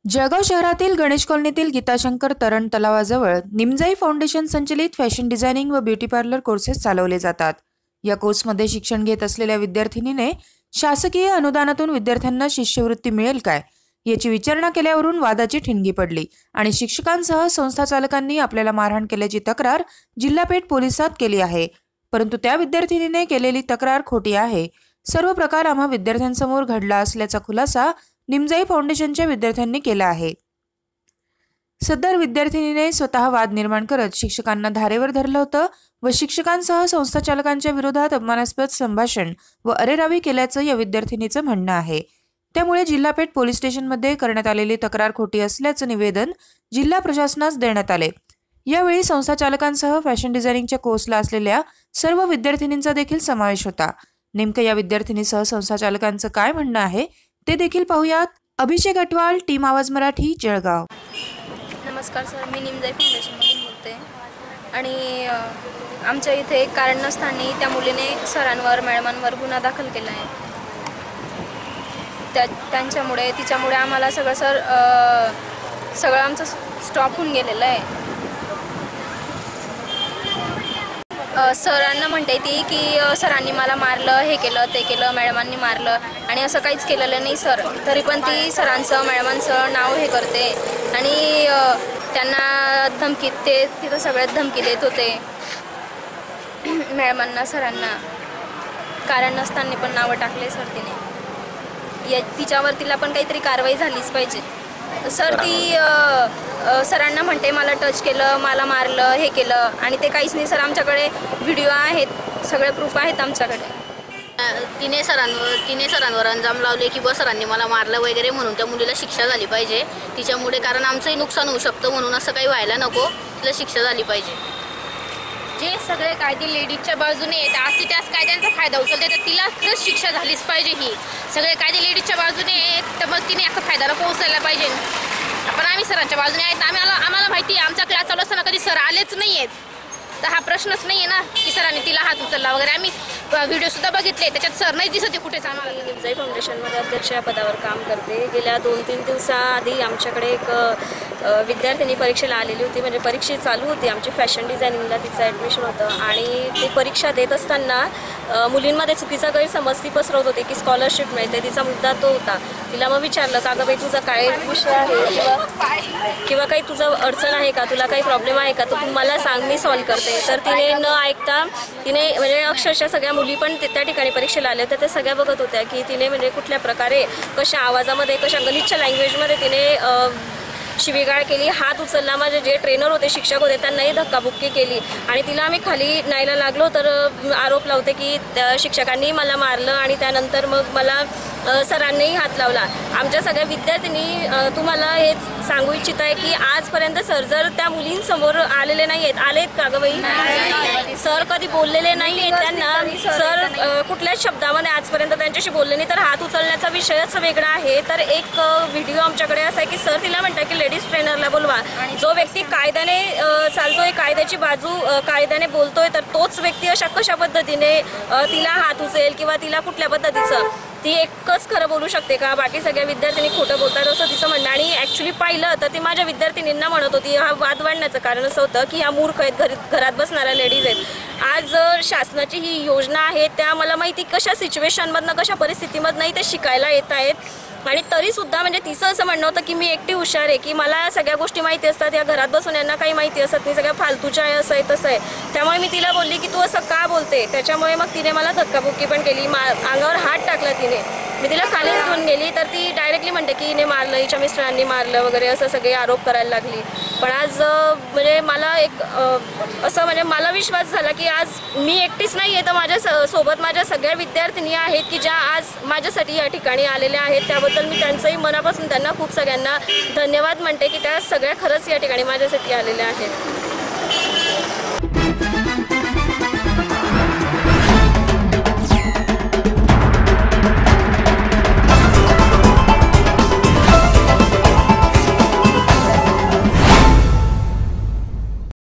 जळगाव शहरातील गणेश कॉलनीतील गीताशंकर तरण तलावाजवळ निमजाई फाउंडेशन संचलित फॅशन डिझायनिंग व ब्युटी पार्लर कोर्सेस चालवले जातात। या कोर्समध्ये शिक्षण घेत असलेल्या विद्यार्थिनीने शासकीय अनुदानातून विद्यार्थ्यांना शिष्यवृत्ती मिळेल काय याची विचारणा केल्यावरून वादाची ठिणगी पडली आणि शिक्षकांसह संस्था चालकांनी आपल्याला मारहाण केल्याची तक्रार जिल्हा पेठ पोलिसात केली आहे। परंतु त्या विद्यार्थिनीने केलेली तक्रार खोटी आहे। सर्व प्रकार आम्हा विद्यार्थ्यांसमोर घडला असल्याचा खुलासा निमजाई फाउंडेशनच्या विद्यार्थ्यांनी केला आहे। सदर विद्यार्थिनीने स्वतः वाद निर्माण करत शिक्षकांना धारेवर धरलं होतं व शिक्षकांसह संस्था चालकांच्या विरोधात अपमानास्पद संभाषण व अरेरावी केल्याचं या विद्यार्थिनीचं म्हणणं आहे। त्यामुळे जिल्हा पेठ पोलीस स्टेशनमध्ये करण्यात आलेली तक्रार खोटी असल्याचं निवेदन जिल्हा प्रशासनास देण्यात आले। यावेळी संस्था चालकांसह फॅशन डिझायनिंगच्या कोर्सला असलेल्या सर्व विद्यार्थिनींचा देखील समावेश होता। नेमकं या विद्यार्थिनीसह संस्था चालकांचं काय म्हणणं आहे ते देखील पाहूयात। अभिषेक अटवाल, टीम आवाज मराठी, जळगाव। नमस्कार सर, मी निमजाई फाउंडेशनमधून बोलते आणि आमच्या इथे एक कारण नसताना त्या मुलीने सरांवर मॅडमांवर गुन्हा दाखल केला आहे। त्यांच्यामुळे तिच्यामुळे आम्हाला सगळं आमचं स्टॉप होऊन गेलेलं आहे। सरांना म्हणते ती की सरांनी मला मारलं, हे केलं ते केलं, मॅडमांनी मारलं आणि असं काहीच केलेलं नाही सर। तरी पण ती सरांचं मॅडमांचं नाव हे करते आणि त्यांना धमकी तिथं सगळ्यात धमकी देत होते मॅडमांना, सरांना। कारण नसताना पण नावं टाकले सर तिने। तिला पण काहीतरी कारवाई झालीच पाहिजे सर। ती सरांना म्हणते मला टच केलं, मला मारलं, हे केलं आणि ते काहीच नाही सर। आमच्याकडे व्हिडिओ आहेत, सगळे प्रूफ आहेत आमच्याकडे। तिने सरांवर अंजाम लावले की सरांनी मला मारलं वगैरे, म्हणून त्या मुलीला शिक्षा झाली पाहिजे तिच्यामुळे। कारण आमचंही नुकसान होऊ शकतं, म्हणून असं काही व्हायला नको, तिला शिक्षा झाली पाहिजे। जे सगळे कायदे लेडीजच्या बाजूने आहेत, आज ती त्याच कायद्यांचा फायदा उचलते, तर तिला खरंच शिक्षा झालीच पाहिजे। ही सगळे कायदे लेडीजच्या बाजूने आहेत, तर मग तिने असा फायद्याला पोहोचायला पाहिजे। पण आम्ही सरांच्या बाजूने आहेत। आम्हाला माहिती आहे, आमचा क्लास चालू असताना कधी सर आलेच नाही आहेत, तर हा प्रश्नच नाही आहे ना की सरांनी तिला हात उचलला वगैरे। आम्ही व्हिडिओसुद्धा बघितले, त्याच्यात सर नाही दिसत कुठेच आम्हाला। निमजाई फाउंडेशनमध्ये अध्यक्ष या पदावर काम करते। गेल्या 2-3 दिवसाआधी आमच्याकडे एक विद्यार्थिनी परीक्षेला आलेली होती, म्हणजे परीक्षा चालू होती आमची फॅशन डिझायनिंगला, तिचं ॲडमिशन होतं आणि ती परीक्षा देत असताना मुलींमध्ये चुकीचा गैरसमज ती पसरवत होती की स्कॉलरशिप मिळते। तिचा मुद्दा तो होता। तिला मग विचारलं का गं बाई तुझा काय विषय आहे किंवा काही तुझं अडचण आहे का, तुला काही प्रॉब्लेम आहे का, तर तू मला सांग, मी सॉल्व करते। तर तिने न ऐकता तिने म्हणजे अक्षरशः सगळ्या मुली पण त्या ठिकाणी परीक्षेला आल्या होत्या, त्या सगळ्या बघत होत्या की तिने म्हणजे कुठल्या प्रकारे, कशा आवाजामध्ये, कशा गलिच्छ लँग्वेजमध्ये तिने शिवीगाळ केली, हात उचलला। माझे जे ट्रेनर होते, शिक्षक होते, त्यांनाही धक्काबुक्की केली आणि तिला आम्ही खाली न्यायला लागलो तर आरोप लावते की त्या शिक्षकांनी मला मारलं आणि त्यानंतर मग मला सरांनीही हात लावला। आमच्या सगळ्या विद्यार्थ्यांनी तुम्हाला हेच सांगू इच्छित आहे की आजपर्यंत सर जर त्या मुलींसमोर आलेले नाही आहेत, आलेत का गं बाई? सर कधी बोललेले नाही आहेत त्यांना, सर कुठल्याच शब्दामध्ये आजपर्यंत त्यांच्याशी बोलले नाही। तर हात उचलण्याचा विषयच वेगळा आहे। तर एक व्हिडिओ आमच्याकडे असा आहे की सर तिला म्हणतात की लेडीज ट्रेनरला बोलवा। जो व्यक्ती कायद्याने चालतोय, कायद्याची बाजू कायद्याने बोलतोय, तर तोच व्यक्ती अशा कशा पद्धतीने तिला हात उचलेल किंवा तिला कुठल्या पद्धतीचं, ती एकच खरं बोलू शकते का? बाकी सगळ्या विद्यार्थिनी खोटं बोलतात असं तिचं म्हणणं। आणि ॲक्च्युली पाहिलं तर ती माझ्या विद्यार्थिनींना म्हणत होती, हा वाद वाढण्याचं कारण असं होतं की ह्या मूर्ख आहेत, घरात बसणाऱ्या लेडीज आहेत। आज शासनाची ही योजना आहे, त्या मला माहिती कशा सिच्युएशनमधनं, कशा परिस्थितीमधनंही ते शिकायला येत आहेत आणि तरीसुद्धा म्हणजे तिचं असं म्हणणं होतं की मी एकटी हुशार आहे, की मला सगळ्या गोष्टी माहिती असतात, या घरात बसून यांना काही माहिती असत नाही, सगळ्या फालतूच्या आहे, असं आहे तसं आहे। त्यामुळे मी तिला बोलली की तू असं का बोलते, त्याच्यामुळे मग तिने मला धक्काबुक्की पण केली, अंगावर हात टाकला तिने। मी तिला खालीच घेऊन गेली तर ती डायरेक्टली म्हणते की हिने मारलं, हिच्या मिस्टरांनी मारलं वगैरे, असं सगळे आरोप करायला लागली। पण आज म्हणजे मला एक असं म्हणजे मला विश्वास झाला की आज मी एकटीच नाही आहे, तर माझ्या सोबत माझ्या सगळ्या विद्यार्थिनी आहेत की ज्या आज माझ्यासाठी या ठिकाणी आलेल्या आहेत। त्याबद्दल मी त्यांचंही मनापासून त्यांना खूप सगळ्यांना धन्यवाद म्हणते की त्या सगळ्या खरंच या ठिकाणी माझ्यासाठी आलेल्या आहेत।